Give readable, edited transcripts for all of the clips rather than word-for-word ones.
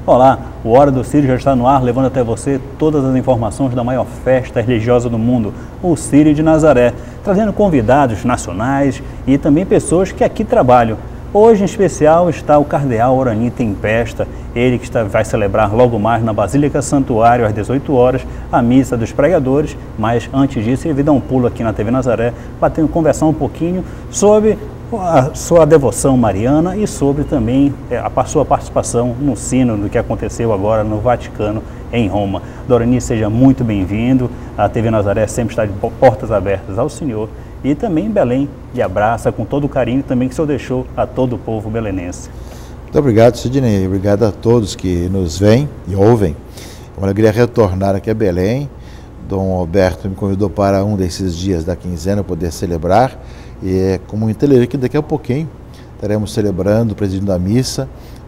Olá, o Hora do Sírio já está no ar, levando até você todas as informações da maior festa religiosa do mundo, o Sírio de Nazaré, trazendo convidados nacionais e também pessoas que aqui trabalham. Hoje, em especial, está o cardeal Orani Tempesta, ele que vai celebrar logo mais na Basílica Santuário, às 18 horas, a Missa dos Pregadores, mas antes disso, ele vai dar um pulo aqui na TV Nazaré, para conversar um pouquinho sobre a sua devoção mariana e sobre também a sua participação no sínodo que aconteceu agora no Vaticano, em Roma. Orani, seja muito bem-vindo. A TV Nazaré sempre está de portas abertas ao Senhor. E também Belém lhe abraça com todo o carinho também que o Senhor deixou a todo o povo belenense. Muito obrigado, Sidney. Obrigado a todos que nos veem e ouvem. É uma alegria retornar aqui a Belém. Dom Alberto me convidou para um desses dias da quinzena poder celebrar. E é como entender que daqui a pouquinho estaremos celebrando, presidindo a missa,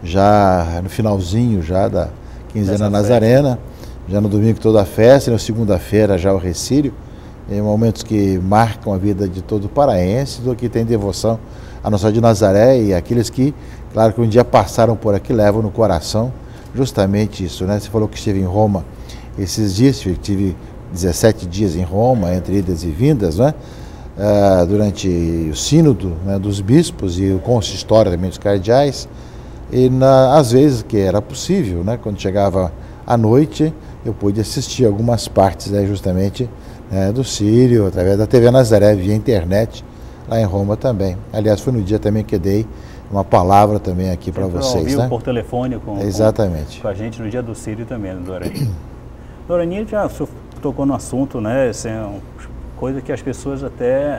já no finalzinho já da quinzena nazarena, já no domingo toda a festa, e na segunda-feira já o Recírio, em momentos que marcam a vida de todo paraense, do que tem devoção a Nossa Senhora de Nazaré e aqueles que, claro, que um dia passaram por aqui, levam no coração justamente isso, né? Você falou que esteve em Roma esses dias, tive 17 dias em Roma, entre idas e vindas, né? Durante o sínodo, né, dos bispos e o consistório também dos cardeais, e às vezes que era possível, né, quando chegava à noite, eu pude assistir algumas partes justamente do Sírio, através da TV Nazaré, via internet, lá em Roma também. Aliás, foi no dia também que dei uma palavra também aqui para vocês. Ao vivo, por telefone Exatamente. Com a gente no dia do Sírio também, Dorani. Dorani, já tocou no assunto, né, coisa que as pessoas até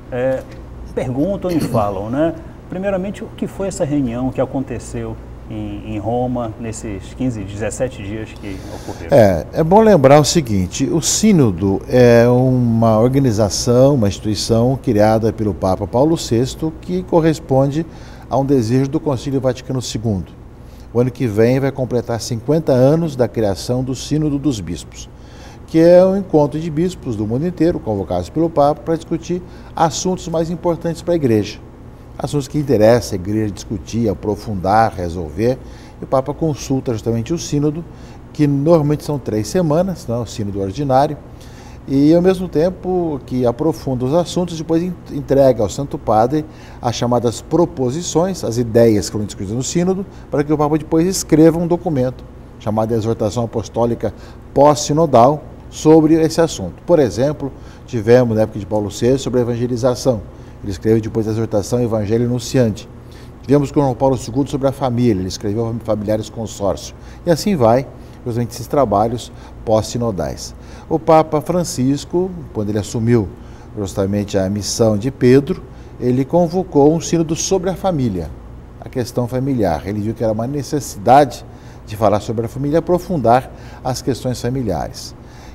perguntam e falam, né? Primeiramente, o que foi essa reunião que aconteceu em Roma nesses 17 dias que ocorreram? É bom lembrar o seguinte, o Sínodo é uma organização, uma instituição criada pelo Papa Paulo VI que corresponde a um desejo do Concílio Vaticano II. O ano que vem vai completar 50 anos da criação do Sínodo dos Bispos, que é um encontro de bispos do mundo inteiro, convocados pelo Papa, para discutir assuntos mais importantes para a Igreja. Assuntos que interessam a Igreja discutir, aprofundar, resolver. E o Papa consulta justamente o sínodo, que normalmente são 3 semanas, né, o sínodo ordinário, e ao mesmo tempo que aprofunda os assuntos, depois entrega ao Santo Padre as chamadas proposições, as ideias que foram discutidas no sínodo, para que o Papa depois escreva um documento, chamado Exortação Apostólica Pós-Sinodal, sobre esse assunto. Por exemplo, tivemos na época de Paulo VI sobre a evangelização. Ele escreveu depois a exortação Evangelho Enunciante. Tivemos com o Paulo II sobre a família, ele escreveu Familiares Consórcio. E assim vai, justamente esses trabalhos pós-sinodais. O Papa Francisco, quando ele assumiu justamente a missão de Pedro, ele convocou um sínodo sobre a família, a questão familiar. Ele viu que era uma necessidade de falar sobre a família, aprofundar as questões familiares.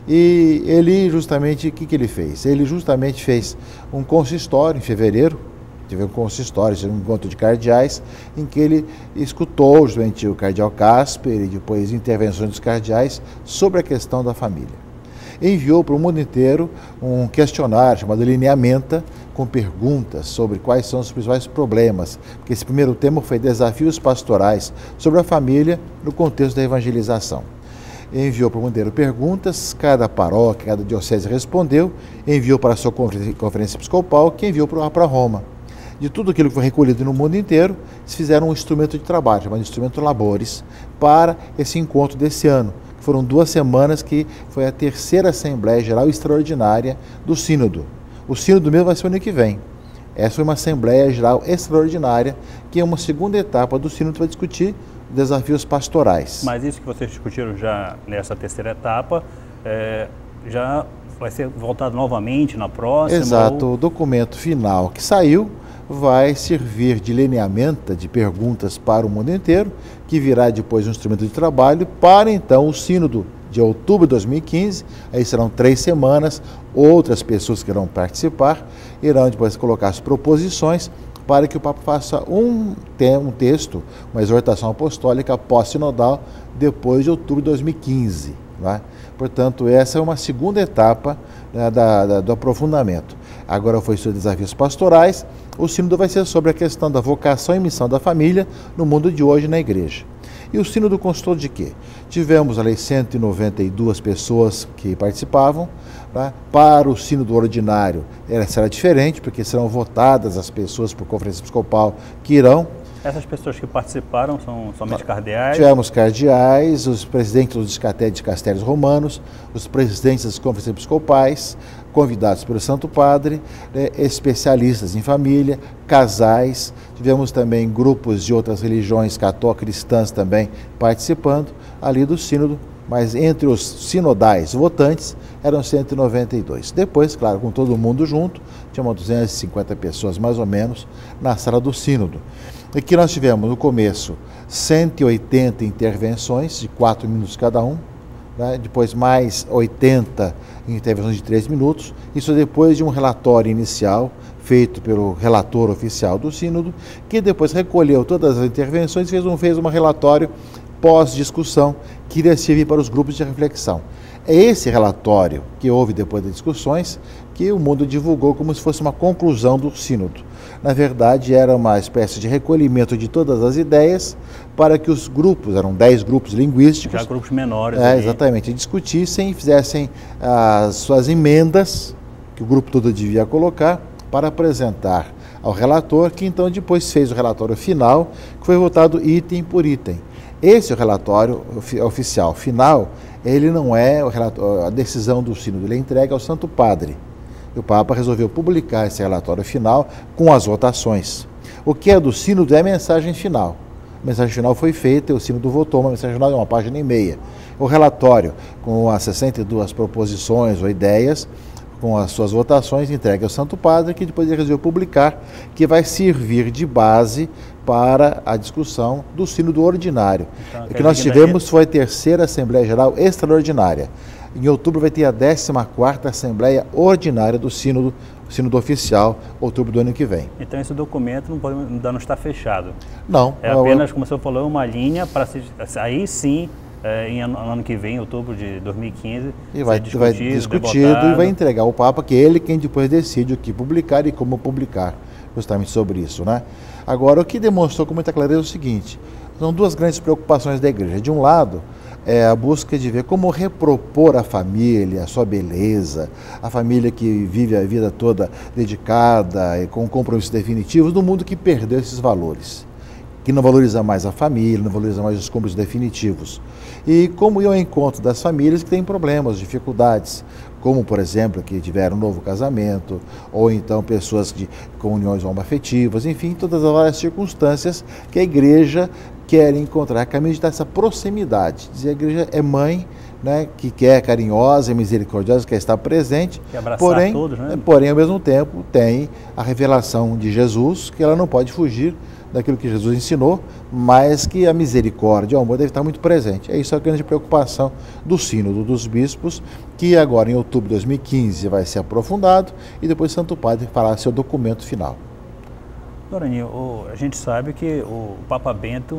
E ele justamente, o que ele fez? Ele justamente fez um consistório em fevereiro, teve um consistório, um encontro de cardeais, em que ele escutou justamente o cardeal Casper e depois intervenções dos cardeais sobre a questão da família. Enviou para o mundo inteiro um questionário chamado Lineamenta, com perguntas sobre quais são os principais problemas, porque esse primeiro tema foi desafios pastorais sobre a família no contexto da evangelização. Enviou para o mundo inteiro perguntas, cada paróquia, cada diocese respondeu, enviou para a sua conferência episcopal, que enviou para Roma. De tudo aquilo que foi recolhido no mundo inteiro, eles fizeram um instrumento de trabalho, chamado Instrumento Labores, para esse encontro desse ano. Foram 2 semanas que foi a 3ª Assembleia Geral Extraordinária do Sínodo. O sínodo mesmo vai ser o ano que vem. Essa foi uma Assembleia Geral Extraordinária, que é uma segunda etapa do sínodo para discutir desafios pastorais. Mas isso que vocês discutiram já nessa 3ª etapa, já vai ser voltado novamente na próxima? Exato, o documento final que saiu vai servir de lineamento de perguntas para o mundo inteiro, que virá depois um instrumento de trabalho para então o sínodo de outubro de 2015, aí serão 3 semanas, outras pessoas que irão participar, irão depois colocar as proposições para que o Papa faça um texto, uma exortação apostólica pós-sinodal, depois de outubro de 2015. Né? Portanto, essa é uma segunda etapa, né, do aprofundamento. Agora foi sobre desafios pastorais, o sínodo vai ser sobre a questão da vocação e missão da família no mundo de hoje na igreja. E o sínodo constou de quê? Tivemos ali 192 pessoas que participavam. Tá? Para o sínodo ordinário será diferente, porque serão votadas as pessoas por conferência episcopal que irão. Essas pessoas que participaram são somente cardeais? Tivemos cardeais, os presidentes dos dicastérios romanos, os presidentes das conferências episcopais, convidados pelo Santo Padre, especialistas em família, casais. Tivemos também grupos de outras religiões cristãs também participando ali do sínodo, mas entre os sinodais votantes eram 192. Depois, claro, com todo mundo junto, tinha umas 250 pessoas mais ou menos na sala do sínodo. E que nós tivemos no começo 180 intervenções de 4 minutos cada um, né? Depois mais 80 intervenções de 3 minutos, isso depois de um relatório inicial feito pelo relator oficial do sínodo, que depois recolheu todas as intervenções e fez um relatório pós-discussão que iria servir para os grupos de reflexão. É esse relatório que houve depois das discussões que o mundo divulgou como se fosse uma conclusão do sínodo. Na verdade, era uma espécie de recolhimento de todas as ideias para que os grupos, eram 10 grupos linguísticos. Já grupos menores. Exatamente, discutissem e fizessem as suas emendas, que o grupo todo devia colocar, para apresentar ao relator, que então depois fez o relatório final, que foi votado item por item. Esse relatório oficial final, ele não é a decisão do sínodo, ele é entregue ao Santo Padre. E o Papa resolveu publicar esse relatório final com as votações. O que é do sínodo é a mensagem final. A mensagem final foi feita e o sínodo votou uma mensagem final de 1,5 página. O relatório, com as 62 proposições ou ideias, com as suas votações, entregue ao Santo Padre, que depois ele resolveu publicar, que vai servir de base para a discussão do sínodo ordinário. Então, o que nós tivemos foi a 3ª Assembleia Geral Extraordinária. Em outubro vai ter a 14ª Assembleia Ordinária do sínodo oficial, outubro do ano que vem. Então esse documento ainda não está fechado? Não. É apenas, como o senhor falou, uma linha para aí sim, no ano que vem, em outubro de 2015, e vai discutido e vai entregar ao Papa, que é ele quem depois decide o que publicar e como publicar, justamente sobre isso, né? Agora, o que demonstrou com muita clareza é o seguinte: são duas grandes preocupações da Igreja. De um lado, é a busca de ver como repropor a família, a sua beleza, a família que vive a vida toda dedicada e com compromissos definitivos, no mundo que perdeu esses valores, que não valoriza mais a família, não valoriza mais os compromissos definitivos. E como ir ao encontro das famílias que têm problemas, dificuldades, como, por exemplo, que tiveram um novo casamento, ou então pessoas com uniões homoafetivas, enfim, todas as várias circunstâncias que a Igreja quer encontrar caminho de dar essa proximidade. Dizer, a Igreja é mãe, né, que quer carinhosa e misericordiosa, quer estar presente, todos, né? Porém, ao mesmo tempo, tem a revelação de Jesus, que ela não pode fugir daquilo que Jesus ensinou, mas que a misericórdia e o amor deve estar muito presente. É isso a grande preocupação do sínodo dos bispos, que agora em outubro de 2015 vai ser aprofundado e depois o Santo Padre fará seu documento final. Doraninho, a gente sabe que o Papa Bento,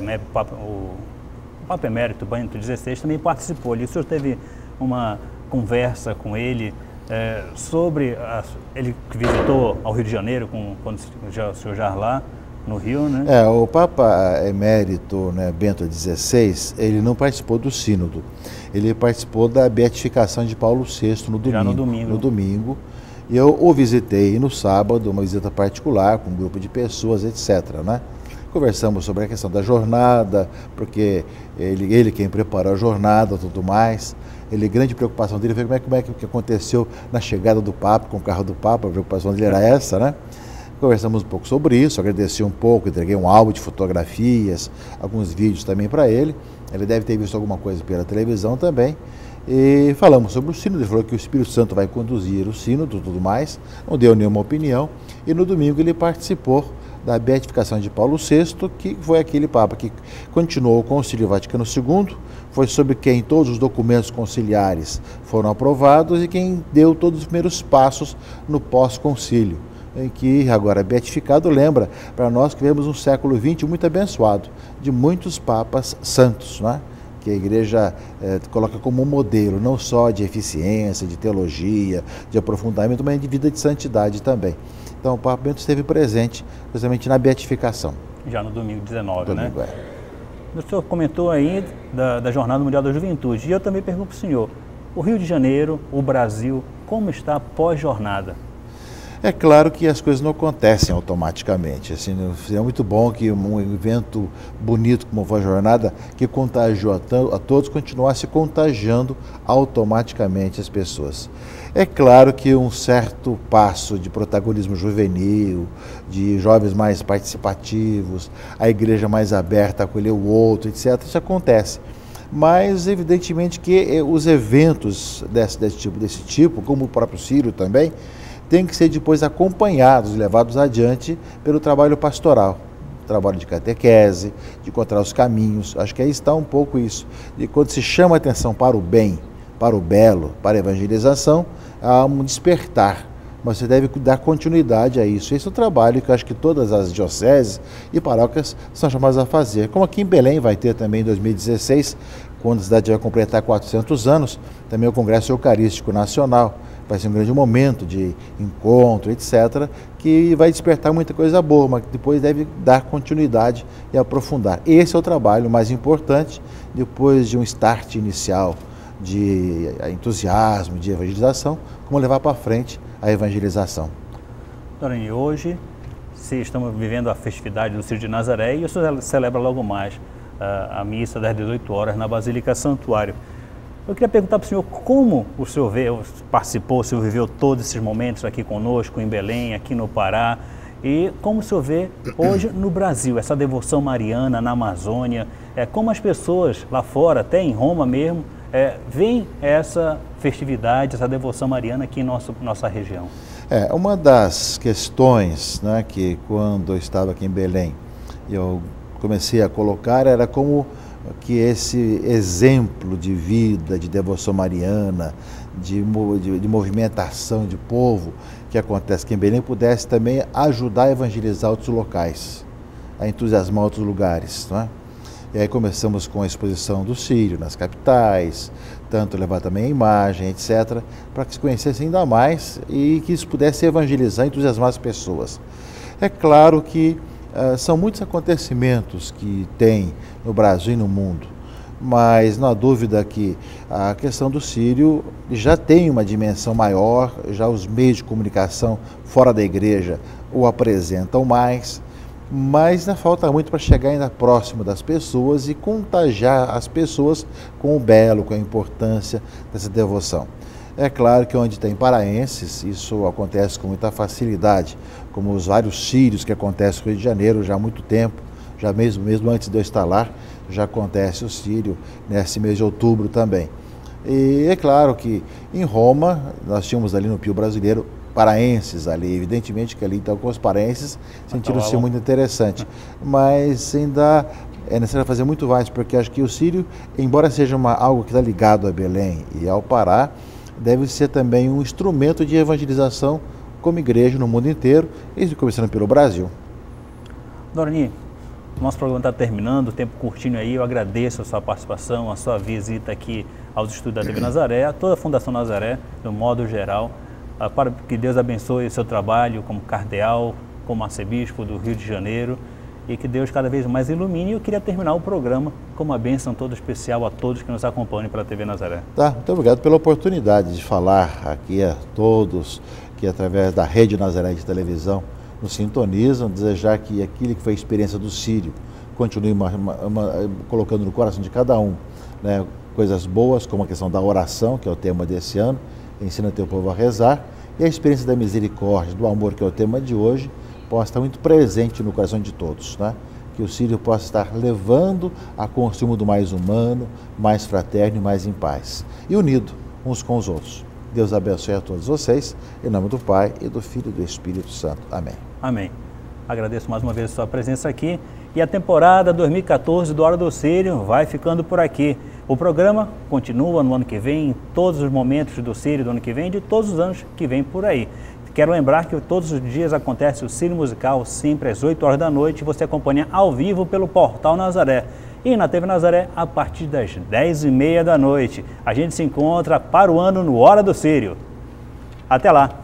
o Papa Emérito Bento XVI também participou ali. O senhor teve uma conversa com ele sobre ele que visitou ao Rio de Janeiro quando o senhor já lá no Rio, né? O Papa Emérito, né, Bento XVI, ele não participou do sínodo. Ele participou da beatificação de Paulo VI no domingo. Já no domingo. No domingo. E eu o visitei no sábado, uma visita particular com um grupo de pessoas, etc., né? Conversamos sobre a questão da jornada, porque ele quem preparou a jornada e tudo mais. Grande preocupação dele foi como é que aconteceu na chegada do Papa, com o carro do Papa, a preocupação dele era essa, né? Conversamos um pouco sobre isso, agradeci um pouco, entreguei um álbum de fotografias, alguns vídeos também para ele. Ele deve ter visto alguma coisa pela televisão também. E falamos sobre o sínodo, ele falou que o Espírito Santo vai conduzir o sínodo e tudo mais, não deu nenhuma opinião. E no domingo ele participou da beatificação de Paulo VI, que foi aquele Papa que continuou o Concílio Vaticano II, foi sobre quem todos os documentos conciliares foram aprovados e quem deu todos os primeiros passos no pós-concílio, em que agora beatificado lembra para nós que vivemos um século XX muito abençoado, de muitos papas santos, né? Que a Igreja coloca como um modelo, não só de eficiência, de teologia, de aprofundamento, mas de vida de santidade também. Então o Papa Bento esteve presente justamente na beatificação. Já no domingo 19, né? o senhor comentou aí da Jornada Mundial da Juventude, e eu também pergunto para o senhor, o Rio de Janeiro, o Brasil, como está pós-jornada? É claro que as coisas não acontecem automaticamente. Assim, é muito bom que um evento bonito como foi a jornada, que contagiou a todos, continuasse contagiando automaticamente as pessoas. É claro que um certo passo de protagonismo juvenil, de jovens mais participativos, a igreja mais aberta a acolher o outro, etc., isso acontece. Mas, evidentemente, que os eventos desse tipo, como o próprio Círio também, tem que ser depois acompanhados, levados adiante pelo trabalho pastoral, trabalho de catequese, de encontrar os caminhos. Acho que aí está um pouco isso. E quando se chama a atenção para o bem, para o belo, para a evangelização, há um despertar. Mas você deve dar continuidade a isso. Esse é o trabalho que eu acho que todas as dioceses e paróquias são chamadas a fazer. Como aqui em Belém vai ter também em 2016, quando a cidade vai completar 400 anos, também o Congresso Eucarístico Nacional. Vai ser um grande momento de encontro, etc., que vai despertar muita coisa boa, mas que depois deve dar continuidade e aprofundar. Esse é o trabalho mais importante, depois de um start inicial de entusiasmo, de evangelização, como levar para frente a evangelização. Dorani, hoje estamos vivendo a festividade do Círio de Nazaré e o senhor celebra logo mais a missa das 18 horas na Basílica Santuário. Eu queria perguntar para o senhor como o senhor participou, o senhor viveu todos esses momentos aqui conosco, em Belém, aqui no Pará, e como o senhor vê hoje no Brasil, essa devoção mariana na Amazônia, como as pessoas lá fora, até em Roma mesmo, veem essa festividade, essa devoção mariana aqui em nossa região. Uma das questões, né, que quando eu estava aqui em Belém, eu comecei a colocar, era como que esse exemplo de vida, de devoção mariana, de movimentação de povo que acontece aqui em Belém, pudesse também ajudar a evangelizar outros locais, a entusiasmar outros lugares, não é? E aí começamos com a exposição do Círio nas capitais, tanto levar também a imagem, etc., para que se conhecesse ainda mais e que isso pudesse evangelizar e entusiasmar as pessoas. É claro que são muitos acontecimentos que tem no Brasil e no mundo, mas não há dúvida que a questão do Círio já tem uma dimensão maior, já os meios de comunicação fora da igreja o apresentam mais, mas ainda falta muito para chegar ainda próximo das pessoas e contagiar as pessoas com o belo, com a importância dessa devoção. É claro que onde tem paraenses, isso acontece com muita facilidade, como os vários círios que acontecem no Rio de Janeiro já há muito tempo, já mesmo antes de eu estar lá, já acontece o Círio nesse mês de outubro também. E é claro que em Roma, nós tínhamos ali no Pio Brasileiro paraenses ali, evidentemente que ali então com os paraenses sentiram-se muito interessante, mas ainda é necessário fazer muito mais, porque acho que o Círio, embora seja algo que está ligado a Belém e ao Pará, deve ser também um instrumento de evangelização como igreja no mundo inteiro, e começando pelo Brasil. Dorani, nosso programa está terminando, o tempo curtinho aí, eu agradeço a sua participação, a sua visita aqui aos estúdios da TV Nazaré, a toda a Fundação Nazaré, no modo geral, para que Deus abençoe o seu trabalho como cardeal, como arcebispo do Rio de Janeiro, e que Deus cada vez mais ilumine. E eu queria terminar o programa com uma bênção toda especial a todos que nos acompanham pela TV Nazaré. Muito obrigado pela oportunidade de falar aqui a todos que através da Rede Nazaré de televisão nos sintonizam, desejar que aquilo que foi a experiência do Círio continue colocando no coração de cada um, né, coisas boas, como a questão da oração, que é o tema desse ano, ensina teu povo a rezar, e a experiência da misericórdia, do amor, que é o tema de hoje, possa estar muito presente no coração de todos, né? Que o Círio possa estar levando a construir um mundo mais humano, mais fraterno e mais em paz, e unido uns com os outros. Deus abençoe a todos vocês, em nome do Pai, e do Filho e do Espírito Santo. Amém. Amém. Agradeço mais uma vez a sua presença aqui, e a temporada 2014 do Hora do Círio vai ficando por aqui. O programa continua no ano que vem, em todos os momentos do Círio do ano que vem e de todos os anos que vem por aí. Quero lembrar que todos os dias acontece o Círio Musical, sempre às 8 horas da noite, você acompanha ao vivo pelo Portal Nazaré. E na TV Nazaré, a partir das 10h30 da noite. A gente se encontra para o ano no Hora do Círio. Até lá!